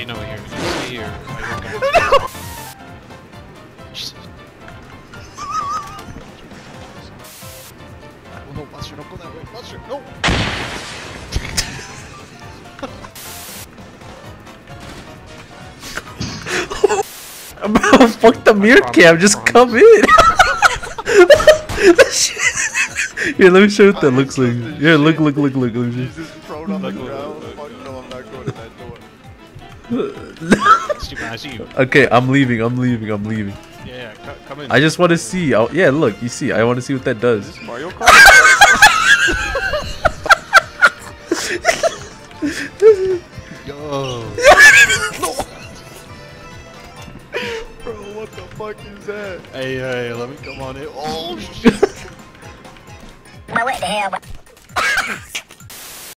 Wait, no, here. Stay here. Oh no, Buster, don't go that way. Buster, no! Bro, fuck the mirror cam, just come in! Here, let me show you what that looks like. Here, look. Let me show you. Jesus, prone on the ground. Fuck no, I'm not going in that door. Stupid, I see you. Okay, I'm leaving. Yeah, come in. I just want to see. Yeah, look, you see. I want to see what that does. Is this Mario Kart? Yo. Bro, what the fuck is that? Hey, let me come on in. Oh, shit. What the hell?